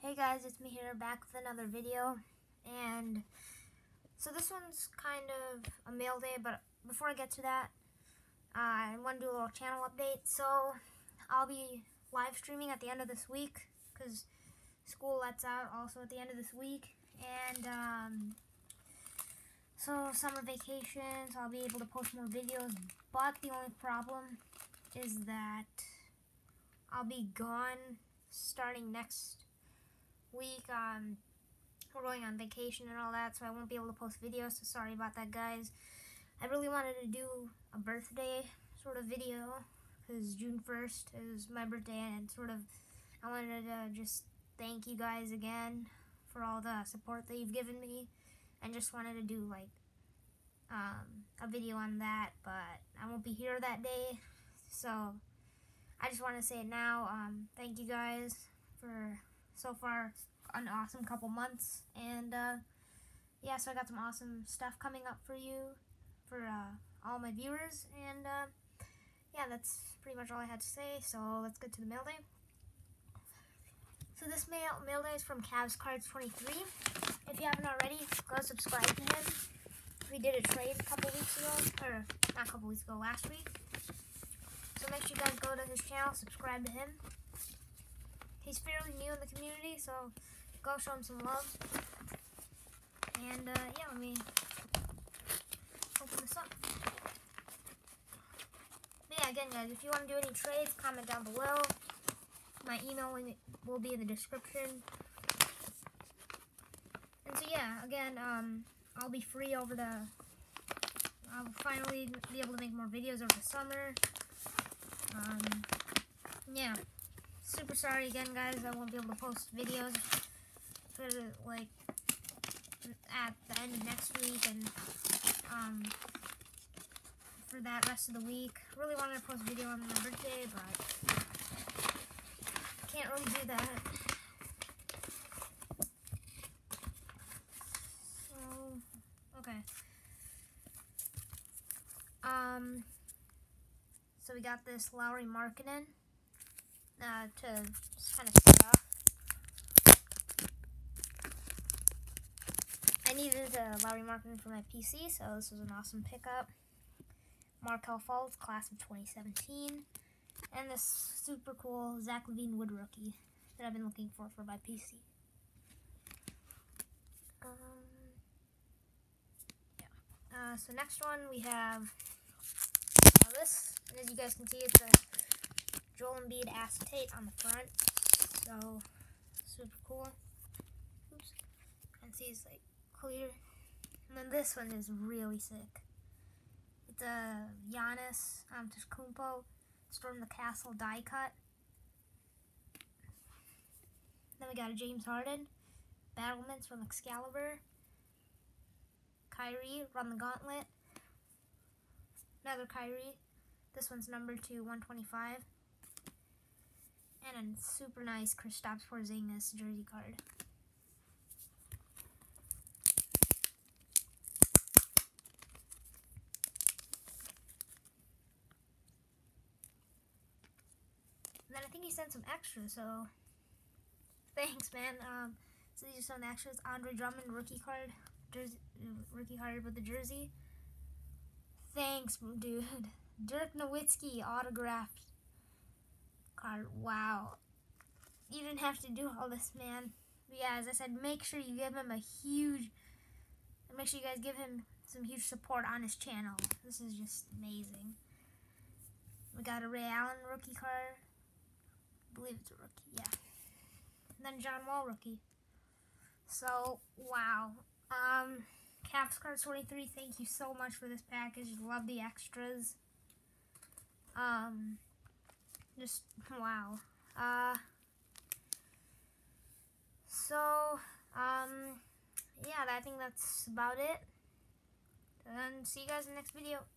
Hey guys, it's me here back with another video, and so this one's kind of a mail day, but before I get to that, I want to do a little channel update. So I'll be live streaming at the end of this week, because school lets out also at the end of this week, and so summer vacations, I'll be able to post more videos, but the only problem is that I'll be gone starting next week. We're going on vacation and all that, so I won't be able to post videos, so sorry about that, guys. I really wanted to do a birthday sort of video, because June 1st is my birthday, and I wanted to just thank you guys again for all the support that you've given me, and just wanted to do like a video on that, but I won't be here that day, so I just want to say it now. Thank you guys for so far an awesome couple months, and yeah, so I got some awesome stuff coming up for you, for all my viewers, and yeah, that's pretty much all I had to say, so let's get to the mail day. So this mail day is from Cavs Cards 23. If you haven't already, go subscribe to him. We did a trade a couple weeks ago, or not a couple weeks ago, last week. So make sure you guys go to his channel, subscribe to him. He's fairly new in the community, so go show him some love. And yeah, let me open this up. But yeah, again, guys, if you want to do any trades, comment down below. My email will be in the description. And so yeah, again, I'll be free I'll finally be able to make more videos over the summer. Yeah, super sorry again, guys, I won't be able to post videos for like at the end of next week, and for that rest of the week. Really wanted to post a video on my birthday, but can't really do that. So okay. So we got this Lauri Markkanen to just kind of start off. I needed a Lauri Markkanen for my PC, so this was an awesome pickup. Markelle Fultz, class of 2017, and this super cool Zach LaVine Wood rookie that I've been looking for my PC. Yeah. So next one we have this, and as you guys can see, it's a Joel Embiid acetate on the front, so super cool. Oops, and see it's like clear. And then this one is really sick. It's a Giannis Antetokounmpo Storm the Castle die cut. Then we got a James Harden Battlements from Excalibur. Kyrie Run the Gauntlet. Another Kyrie. This one's numbered to 125. And a super nice Kristaps Porzingis jersey card. And then I think he sent some extras, so thanks, man. So these are some extras. Andre Drummond rookie card, rookie card with the jersey. Thanks, dude. Dirk Nowitzki autographed card. Wow. You didn't have to do all this, man. But yeah, as I said, make sure you give him make sure you guys give him some huge support on his channel. This is just amazing. We got a Ray Allen rookie card. I believe it's a rookie, yeah. And then John Wall rookie. So, wow. Cavs Cards 23, thank you so much for this package. Love the extras. Just, wow. Yeah, I think that's about it. And see you guys in the next video.